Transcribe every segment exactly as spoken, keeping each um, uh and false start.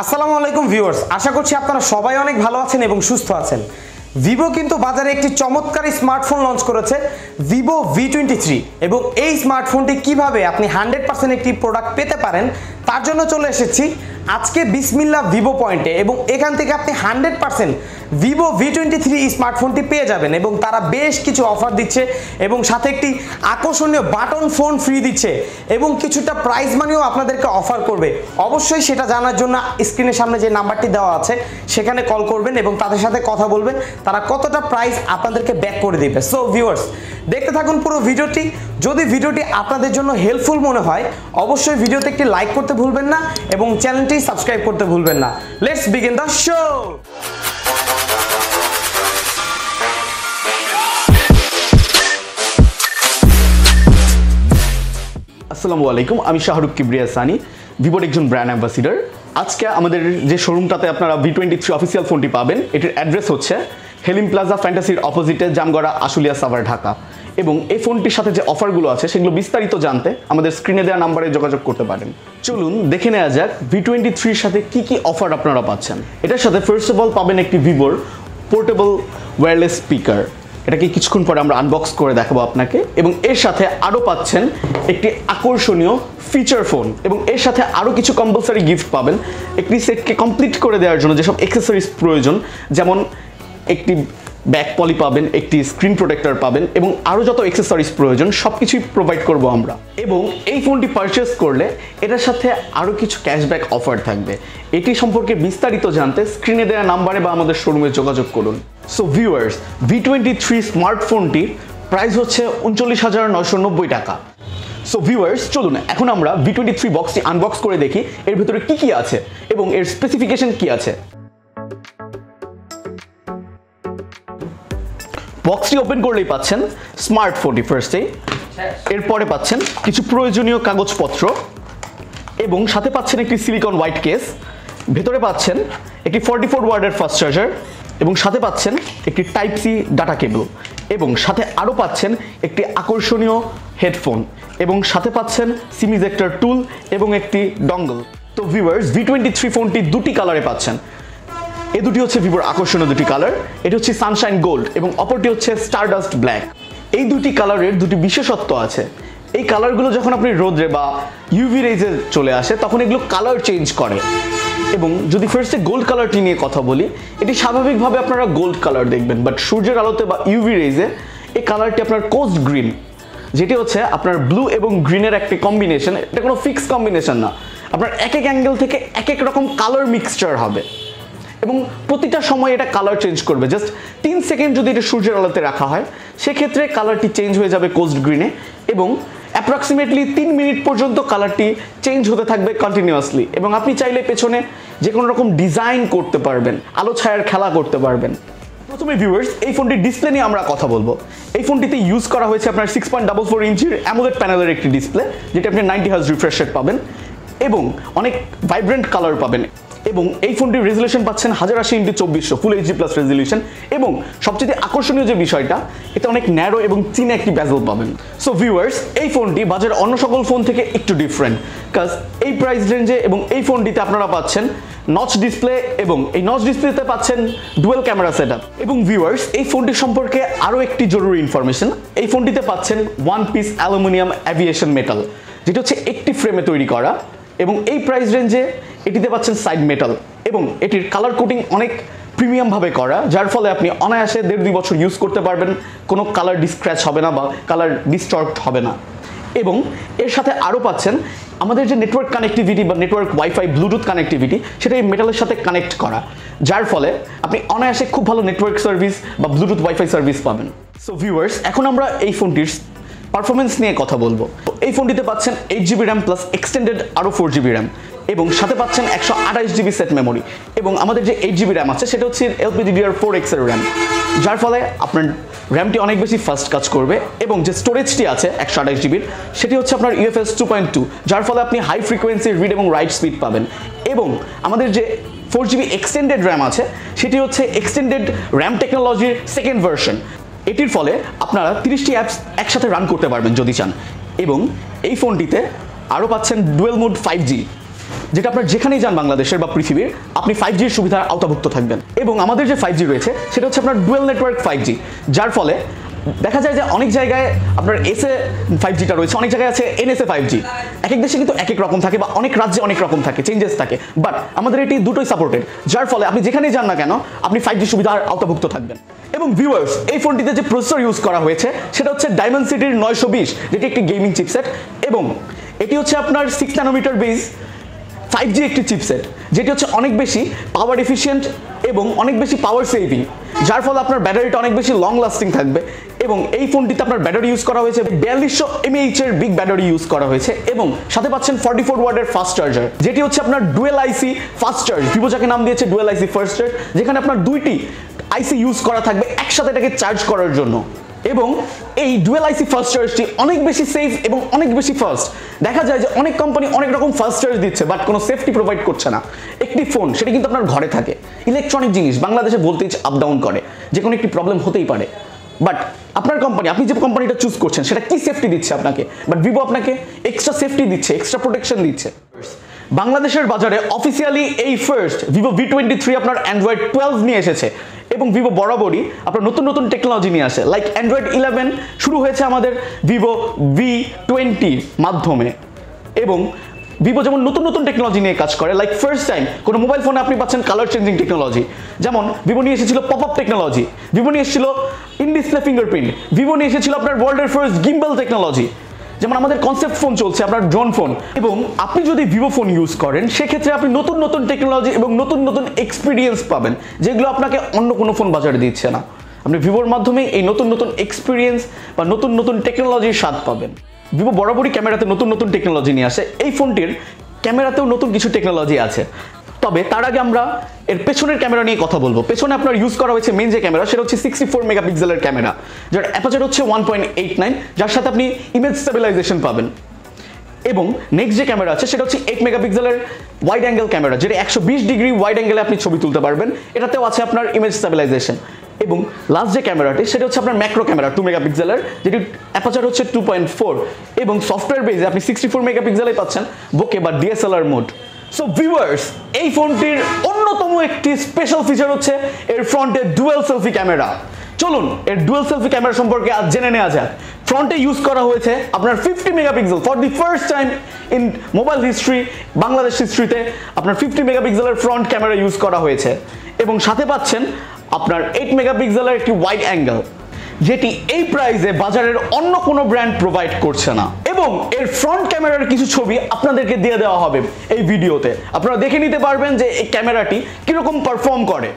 আসসালামু আলাইকুম ভিউয়ার্স, আশা করছি আপনারা সবাই অনেক ভালো আছেন এবং সুস্থ আছেন। ভিভো কিন্তু বাজারে একটি চমৎকার স্মার্টফোন লঞ্চ করেছে, ভিভো ভি টোয়েন্টি থ্রি, এবং এই স্মার্টফোনটি কিভাবে আপনি হান্ড্রেড পার্সেন্ট একটি প্রোডাক্ট পেতে পারেন তার জন্য চলে এসেছি আজকে বিসমিল্লাহ ভিভো পয়েন্টে, এবং এখান থেকে আপনি hundred percent Vivo V twenty three স্মার্টফোনটি পেয়ে যাবেন। এবং তারা বেশ কিছু অফার দিচ্ছে এবং সাথে একটি আকর্ষণীয় বাটন ফোন ফ্রি দিচ্ছে এবং কিছুটা প্রাইস মানিও আপনাদেরকে অফার করবে। অবশ্যই সেটা জানার জন্য স্ক্রিনের সামনে যে নাম্বারটি দেওয়া আছে সেখানে কল করবেন এবং তাদের সাথে কথা বলবেন তারা কতটা প্রাইস আপনাদেরকে ব্যাক করে দিবে। সো ভিউয়ার্স, দেখতে থাকুন পুরো ভিডিওটি। যদি ভিডিওটি আপনাদের জন্য হেল্পফুল মনে হয় অবশ্যই ভিডিওতে একটি লাইক করতে ভুলবেন না এবং চ্যানেলটি সাবস্ক্রাইব করতে ভুলবেন না। Let's begin the show. আসসালামু আলাইকুম, আমি শাহরুখ কিবরিয়া সানি, ভিভোর একজন ব্র্যান্ড অ্যাম্বাসিডর। আজকে আমাদের যে শোরুমটাতে আপনারা ভি টোয়েন্টি থ্রি অফিসিয়াল ফোনটি পাবেন, এটির অ্যাড্রেস হচ্ছে হেলিম প্লাজা ফ্যান্টাসির অপোজিটে জামগড়া আশুলিয়া সাভার ঢাকা। এবং এই ফোনটির সাথে যে অফারগুলো আছে সেগুলো বিস্তারিত জানতে আমাদের স্ক্রিনে দেওয়া নাম্বারে যোগাযোগ করতে পারেন। চলুন দেখে নেওয়া যাক ভি টোয়েন্টি থ্রির সাথে কি কি অফার আপনারা পাচ্ছেন। এটার সাথে ফার্স্ট অফ অল পাবেন একটি ভিভোর পোর্টেবল ওয়্যারলেস স্পিকার, এটাকে কিছুক্ষণ পরে আমরা আনবক্স করে দেখাবো আপনাকে। এবং এর সাথে আরও পাচ্ছেন একটি আকর্ষণীয় ফিচার ফোন, এবং এর সাথে আরও কিছু কম্পালসারি গিফট পাবেন একটি সেটকে কমপ্লিট করে দেওয়ার জন্য যেসব অ্যাক্সেসরিজ প্রয়োজন, যেমন একটি ব্যাক পলি পাবেন, একটি স্ক্রিন প্রোটেক্টর পাবেন এবং আরও যত অ্যাক্সেসরিজ প্রয়োজন সব কিছুই প্রোভাইড করব আমরা। এবং এই ফোনটি পারচেস করলে এটার সাথে আরও কিছু ক্যাশব্যাক অফার থাকবে। এটি সম্পর্কে বিস্তারিত জানতে স্ক্রিনে দেওয়া নাম্বারে বা আমাদের শোরুমে যোগাযোগ করুন। So viewers, V twenty three স্মার্টফোনটির প্রাইস হচ্ছে উনচল্লিশ হাজার নয়শো নব্বই টাকা। সো ভিউয়ার্স, চলুন এখন আমরা ভি টোয়েন্টি থ্রি বক্সটি আনবক্স করে দেখি এর ভিতরে কি কি আছে এবং এর স্পেসিফিকেশন কি আছে। বক্সটি ওপেন করলেই পাচ্ছেন স্মার্টফোনটি ফার্স্টে, এরপরে পাচ্ছেন কিছু প্রয়োজনীয় কাগজপত্র এবং সাথে পাচ্ছেন একটি সিলিকন হোয়াইট কেস, ভেতরে পাচ্ছেন একটি ফর্টি ফোর ওয়ার্ডের ফাস্ট চার্জার এবং সাথে পাচ্ছেন একটি টাইপ সি ডাটা কেবল এবং সাথে আরও পাচ্ছেন একটি আকর্ষণীয় হেডফোন এবং সাথে পাচ্ছেন সিম ইজেক্টর টুল এবং একটি ডঙ্গল। তো ভিউয়ার্স, ভি টোয়েন্টি থ্রি ফোনটি দুটি কালারে পাচ্ছেন। এই দুটি হচ্ছে ভিভোর আকর্ষণীয় দুটি কালার, এটি হচ্ছে সানশাইন গোল্ড এবং অপরটি হচ্ছে স্টারডাস্ট ব্ল্যাক। এই দুটি কালারের দুটি বিশেষত্ব আছে। এই কালারগুলো যখন আপনি রোদ্রে বা ইউভি রেজে চলে আসে তখন এগুলো কালার চেঞ্জ করে। এবং যদি ফার্স্টে গোল্ড কালারটি নিয়ে কথা বলি, এটি স্বাভাবিকভাবে আপনারা গোল্ড কালার দেখবেন, বাট সূর্যের আলোতে বা ইউভি রেজে এই কালারটি আপনার কোস্ট গ্রিন, যেটি হচ্ছে আপনার ব্লু এবং গ্রিনের একটি কম্বিনেশন। এটা কোনো ফিক্স কম্বিনেশন না, আপনার এক এক অ্যাঙ্গেল থেকে এক এক রকম কালার মিক্সচার হবে এবং প্রতিটা সময় এটা কালার চেঞ্জ করবে। জাস্ট তিন সেকেন্ড যদি এটা সূর্যের আলোতে রাখা হয় সেক্ষেত্রে কালারটি চেঞ্জ হয়ে যাবে কোস্ট গ্রিনে এবং অ্যাপ্রক্সিমেটলি তিন মিনিট পর্যন্ত কালারটি চেঞ্জ হতে থাকবে কন্টিনিউয়াসলি। এবং আপনি চাইলে পেছনে যে কোনো রকম ডিজাইন করতে পারবেন, আলো ছায়ার খেলা করতে পারবেন। প্রথমে ভিউয়ার্স, এই ফোনটির ডিসপ্লে নিয়ে আমরা কথা বলবো। এই ফোনটিতে ইউজ করা হয়েছে আপনার সিক্স পয়েন্ট ডাবল ফোর ইঞ্চির অ্যামোলেড প্যানেলের একটি ডিসপ্লে, যেটা আপনি নাইনটি হার্জ রিফ্রেশ রেট পাবেন এবং অনেক ভাইব্রেন্ট কালার পাবেন। এবং এই ফোনটির রেজলিউশন পাচ্ছেন হাজার আশি ইন্টু চব্বিশশো ফুল এইচডি প্লাস রেজলিউশন এবং সবচেয়ে আকর্ষণীয় যে বিষয়টা, এটা অনেক ন্যারো এবং চিনে একটি বেজেল পাবেন। সো ভিউয়ার্স, এই ফোনটি বাজারের অন্য সকল ফোন থেকে একটু ডিফারেন্ট, কাজ এই প্রাইস রেঞ্জে এবং এই ফোনটিতে আপনারা পাচ্ছেন নচ ডিসপ্লে এবং এই নচ ডিসপ্লেতে পাচ্ছেন ডুয়েল ক্যামেরা সেট আপ। এবং ভিউয়ার্স, এই ফোনটি সম্পর্কে আরও একটি জরুরি ইনফরমেশন, এই ফোনটিতে পাচ্ছেন one piece aluminium aviation metal, যেটা হচ্ছে একটি ফ্রেমে তৈরি করা এবং এই প্রাইস রেঞ্জে এটিতে পাচ্ছেন সাইড মেটাল এবং এটির কালার কোটিং অনেক প্রিমিয়ামভাবে করা, যার ফলে আপনি অনায়াসে দেড় দুই বছর ইউজ করতে পারবেন, কোনো কালার ডিসক্র্যাচ হবে না বা কালার ডিস্টর্ট হবে না। এবং এর সাথে আরও পাচ্ছেন আমাদের যে নেটওয়ার্ক কানেক্টিভিটি বা নেটওয়ার্ক ওয়াইফাই ব্লুটুথ কানেক্টিভিটি, সেটা এই মেটালের সাথে কানেক্ট করা, যার ফলে আপনি অনায়াসে খুব ভালো নেটওয়ার্ক সার্ভিস বা ব্লুটুথ ওয়াইফাই সার্ভিস পাবেন। সো ভিউয়ার্স, এখন আমরা এই ফোনটির পারফরমেন্স নিয়ে কথা বলবো। এই ফোনটিতে পাচ্ছেন eight GB RAM plus extended আরও ফোর জিবি র্যাম এবং সাথে পাচ্ছেন একশো আঠাশ জিবি সেট মেমোরি এবং আমাদের যে এইট জিবি র্যাম আছে সেটা হচ্ছে এলপিডিডিআর ফোর এক্স এর র্যাম, যার ফলে আপনার র্যামটি অনেক বেশি ফাস্ট কাজ করবে। এবং যে স্টোরেজটি আছে একশো আঠাশ জিবির, সেটি হচ্ছে আপনার ইউএফএস টু পয়েন্ট টু, যার ফলে আপনি হাই ফ্রিকোয়েন্সি রিড এবং রাইট স্পিড পাবেন। এবং আমাদের যে ফোর জিবি এক্সটেন্ডেড র্যাম আছে সেটি হচ্ছে এক্সটেন্ডেড র্যাম টেকনোলজির সেকেন্ড ভার্সন। এটির ফলে আপনারা তিরিশটি অ্যাপস একসাথে রান করতে পারবেন যদি চান। এবং এই ফোনটিতে আরও পাচ্ছেন ডুয়েল মোড ফাইভ জি, যেটা আপনার যেখানেই যান বাংলাদেশের বা পৃথিবীর আপনি ফাইভ জির সুবিধার আওতাভুক্ত থাকবেন। এবং আমাদের যে ফাইভ জি রয়েছে সেটা হচ্ছে আপনার ডুয়েল নেটওয়ার্ক ফাইভ জি, যার ফলে দেখা যায় যে অনেক জায়গায় আপনার এসএ ফাইভ জিটা রয়েছে, অনেক জায়গায় আছে এনএসএ ফাইভ জি। এক এক দেশে কিন্তু এক এক রকম থাকে বা অনেক রাজ্যে অনেক রকম থাকে, চেঞ্জেস থাকে, বাট আমাদের এটি দুটোই সাপোর্টেড, যার ফলে আপনি যেখানেই যান না কেন আপনি ফাইভ জি সুবিধার আওতাভুক্ত থাকবেন। এবং ভিউয়ার্স, এই ফোনটিতে যে প্রসেসর ইউজ করা হয়েছে সেটা হচ্ছে ডায়মেনসিটির নয়শো বিশ, যেটি একটি গেমিং চিপসেট, এবং এটি হচ্ছে আপনার six nanometre base five G একটি চিপসেট, যেটি হচ্ছে অনেক বেশি পাওয়ার এফিশিয়েন্ট এবং অনেক বেশি পাওয়ার সেভিং, যার ফলে আপনার ব্যাটারিটা অনেক বেশি লং লাস্টিং থাকবে। এবং এই ফোনটিতে আপনার ব্যাটারি ইউজ করা হয়েছে বিয়াল্লিশশো এমএএইচ এর বিগ ব্যাটারি ইউজ করা হয়েছে, এবং সাথে পাচ্ছেন ফর্টি ফোর ওয়াটের ফাস্ট চার্জার, যেটি হচ্ছে আপনার dual IC fast charge. Vivo যাকে নাম দিয়েছে ডুয়েল আইসি ফাস্ট চার্জ, যেখানে আপনার দুইটি আইসি ইউজ করা থাকবে একসাথে এটাকে চার্জ করার জন্য। এবং এই ডুয়েল আইসি ফাস্ট চার্জটি অনেক বেশি সেফ এবং অনেক বেশি ফাস্ট। দেখা যায় যে অনেক কোম্পানি অনেক রকম ফাস্ট চার্জ দিচ্ছে বাট কোনো সেফটি প্রোভাইড করছে না। একটি ফোন সেটা কিন্তু আপনার ঘরে থাকে, ইলেকট্রনিক জিনিস বাংলাদেশে বলতেই আপ ডাউন করে, যে কোনো একটি প্রবলেম হতেই পারে, বাট আপনার কোম্পানি, আপনি যে কোম্পানিটা চুজ করছেন সেটা কি সেফটি দিচ্ছে আপনাকে, বাট ভিভো আপনাকে এক্সট্রা সেফটি দিচ্ছে, এক্সট্রা প্রোটেকশন দিচ্ছে। বাংলাদেশের বাজারে অফিসিয়ালি এই first Vivo V twenty three আপনার অ্যান্ড্রয়েড টুয়েলভ নিয়ে এসেছে, এবং ভিভো বরাবরই আপনার নতুন নতুন টেকনোলজি নিয়ে আসে। লাইক অ্যান্ড্রয়েড ইলেভেন শুরু হয়েছে আমাদের ভিভো ভি টোয়েন্টির মাধ্যমে, এবং ভিভো যেমন নতুন নতুন টেকনোলজি নিয়ে কাজ করে, লাইক ফার্স্ট টাইম কোনো মোবাইল ফোনে আপনি পাচ্ছেন কালার চেঞ্জিং টেকনোলজি, যেমন ভিভো নিয়ে এসেছিল পপ আপ টেকনোলজি, ভিভো নিয়ে এসেছিল ইন ডিসপ্লে ফিঙ্গারপ্রিন্ট, ভিভো নিয়ে এসেছিল আপনার ওয়ার্ল্ডের ফার্স্ট গিম্বল টেকনোলজি, যেমন আমাদের কনসেপ্ট ফোন চলছে আপনার ড্রোন ফোন। এবং আপনি যদি ভিভো ফোন ইউজ করেন সেক্ষেত্রে আপনি নতুন নতুন টেকনোলজি এবং নতুন নতুন এক্সপিরিয়েন্স পাবেন, যেগুলো আপনাকে অন্য কোনো ফোন বাজারে দিচ্ছে না। আপনি ভিভোর মাধ্যমে এই নতুন নতুন এক্সপিরিয়েন্স বা নতুন নতুন টেকনোলজির স্বাদ পাবেন। ভিভো বরাবরই ক্যামেরাতে নতুন নতুন টেকনোলজি নিয়ে আসে, এই ফোনটির ক্যামেরাতেও নতুন কিছু টেকনোলজি আছে। তবে তার আগে আমরা এর পেছনের ক্যামেরা নিয়ে কথা বলবো। পেছনে আপনার ইউজ করা হয়েছে মেন যে ক্যামেরা সেটা হচ্ছে সিক্সটি ফোর মেগাপিক্সেলের ক্যামেরা, যার অ্যাপারচার হচ্ছে ওয়ান পয়েন্ট এইট নাইন, যার সাথে আপনি ইমেজ স্টেবিলাইজেশন পাবেন। এবং নেক্সট যে ক্যামেরা আছে সেটা হচ্ছে এইট মেগাপিক্সেলের ওয়াইড অ্যাঙ্গেল ক্যামেরা, যেটা একশো বিশ ডিগ্রি ওয়াইড অ্যাঙ্গেলে আপনি ছবি তুলতে পারবেন, এটাতেও আছে আপনার ইমেজ স্টেবিলাইজেশন। এবং লাস্ট যে ক্যামেরাটি সেটা হচ্ছে আপনার ম্যাক্রো ক্যামেরা টু মেগাপিক্সেলের, যেটি অ্যাপারচার হচ্ছে টু পয়েন্ট ফোর, এবং সফটওয়্যার বেজে আপনি সিক্সটি ফোর মেগাপিক্সেলে পাচ্ছেন বোকে বা ডিএসএলআর মোড। সো ভিউয়ার্স, এই ফোনটির অন্যতম একটি স্পেশাল ফিচার হচ্ছে এর ফ্রন্টে ডুয়েল সেলফি ক্যামেরা। চলুন এর ডুয়েল সেলফি ক্যামেরা সম্পর্কে আজ জেনে নেওয়া যাক। ফ্রন্টে ইউজ করা হয়েছে আপনার fifty megapixel, for the first time in mobile history, Bangladesh হিস্ট্রিতে আপনার ফিফটি মেগাপিক্সেলের ফ্রন্ট ক্যামেরা ইউজ করা হয়েছে, এবং সাথে পাচ্ছেন আপনার এইট মেগাপিক্সেলের একটি ওয়াইড অ্যাঙ্গেল, যেটি এই প্রাইসে বাজারের অন্য কোনো ব্র্যান্ড প্রোভাইড করছে না। এবং এর ফ্রন্ট ক্যামেরার কিছু ছবি আপনাদেরকে দিয়ে দেওয়া হবে এই ভিডিওতে, আপনারা দেখে নিতে পারবেন যে এই ক্যামেরাটি কিরকম পারফর্ম করে।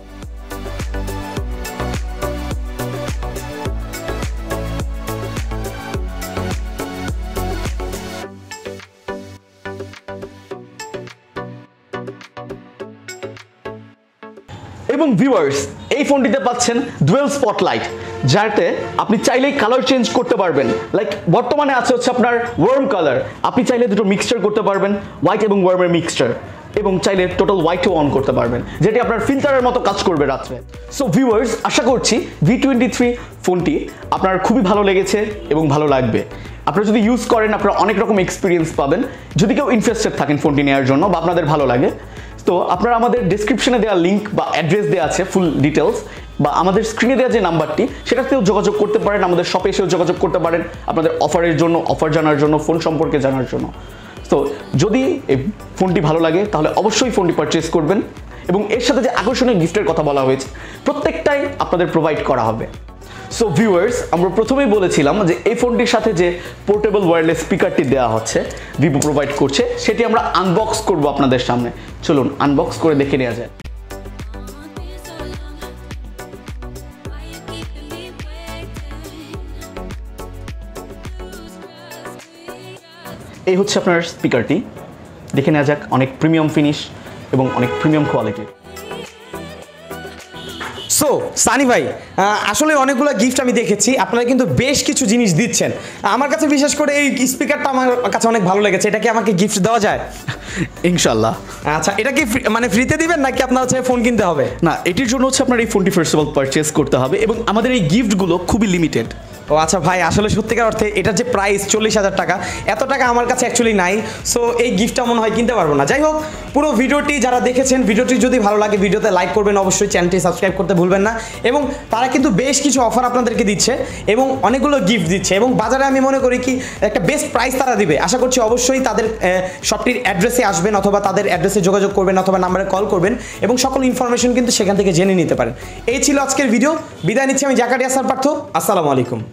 এবং ভিউয়ার্স, এই ফোনটিতে পাচ্ছেন ডুয়েল স্পটলাইট, যাতে আপনি চাইলেই কালার চেঞ্জ করতে পারবেন। লাইক বর্তমানে আছে হচ্ছে আপনার ওয়ার্ম কালার, আপনি চাইলে দুটো মিক্সচার করতে পারবেন, হোয়াইট এবং ওয়ার্মের মিক্সচার, এবং চাইলে টোটাল হোয়াইটও অন করতে পারবেন, যেটি আপনার ফিল্টারের মতো কাজ করবে রাত্রে। সো ভিউয়ার্স, আশা করছি ভি টোয়েন্টি থ্রি ফোনটি আপনার খুবই ভালো লেগেছে এবং ভালো লাগবে। আপনারা যদি ইউজ করেন আপনারা অনেক রকম এক্সপিরিয়েন্স পাবেন। যদি কেউ ইন্টারেস্টেড থাকেন ফোনটি নেওয়ার জন্য বা আপনাদের ভালো লাগে, তো আপনারা আমাদের ডেসক্রিপশনে দেওয়া লিঙ্ক বা অ্যাড্রেস দেওয়া আছে, ফুল ডিটেলস, বা আমাদের স্ক্রিনে দেওয়া যে নাম্বারটি সেটাতেও যোগাযোগ করতে পারেন, আমাদের শপে এসেও যোগাযোগ করতে পারেন আপনাদের অফারের জন্য, অফার জানার জন্য, ফোন সম্পর্কে জানার জন্য। তো যদি এই ফোনটি ভালো লাগে তাহলে অবশ্যই ফোনটি পারচেস করবেন, এবং এর সাথে যে আকর্ষণীয় গিফটের কথা বলা হয়েছে প্রত্যেকটাই আপনাদের প্রোভাইড করা হবে। সো ভিউয়ার্স, আমরা প্রথমেই বলেছিলাম যে এই ফোনটির সাথে যে পোর্টেবল ওয়্যারলেস স্পিকারটি দেওয়া হচ্ছে ভিভো প্রোভাইড করছে, সেটি আমরা আনবক্স করব আপনাদের সামনে। চলুন আনবক্স করে দেখে নেওয়া যায়। এই হচ্ছে আপনার স্পিকারটি, দেখে নেওয়া যাক। অনেক প্রিমিয়াম ফিনিশ এবং অনেক প্রিমিয়াম কোয়ালিটির। সো সানি ভাই, আসলে অনেকগুলো গিফট আমি দেখেছি, আপনারা কিন্তু বেশ কিছু জিনিস দিচ্ছেন। আমার কাছে বিশেষ করে এই স্পিকারটা আমার কাছে অনেক ভালো লেগেছে, এটা কি আমাকে গিফট দেওয়া যায়? ইনশাল্লাহ। আচ্ছা, এটা কি মানে ফ্রিতে দিবেন নাকি আপনার হচ্ছে ফোন কিনতে হবে? না, এটির জন্য হচ্ছে আপনার এই ফোনটি ফার্স্ট অফ অল পারচেস করতে হবে, এবং আমাদের এই গিফটগুলো খুবই লিমিটেড। ও আচ্ছা ভাই, আসলে সত্যিকার অর্থে এটার যে প্রাইস চল্লিশ হাজার টাকা, এত টাকা আমার কাছে অ্যাকচুয়ালি নাই। সো এই গিফটটা মনে হয় কিনতে পারবো না। যাই হোক, পুরো ভিডিওটি যারা দেখেছেন, ভিডিওটি যদি ভালো লাগে ভিডিওতে লাইক করবেন, অবশ্যই চ্যানেলটি সাবস্ক্রাইব করতে ভুলবেন না। এবং তারা কিন্তু বেশ কিছু অফার আপনাদেরকে দিচ্ছে এবং অনেকগুলো গিফট দিচ্ছে, এবং বাজারে আমি মনে করি কি একটা বেস্ট প্রাইস তারা দিবে। আশা করছি অবশ্যই তাদের শপটির অ্যাড্রেসে আসবেন, অথবা তাদের অ্যাড্রেসে যোগাযোগ করবেন, অথবা নাম্বারে কল করবেন এবং সকল ইনফরমেশন কিন্তু সেখান থেকে জেনে নিতে পারেন। এই ছিল আজকের ভিডিও। বিদায় নিচ্ছি আমি জাকারিয়া স্যার পার্থ। আসসালামু আলাইকুম।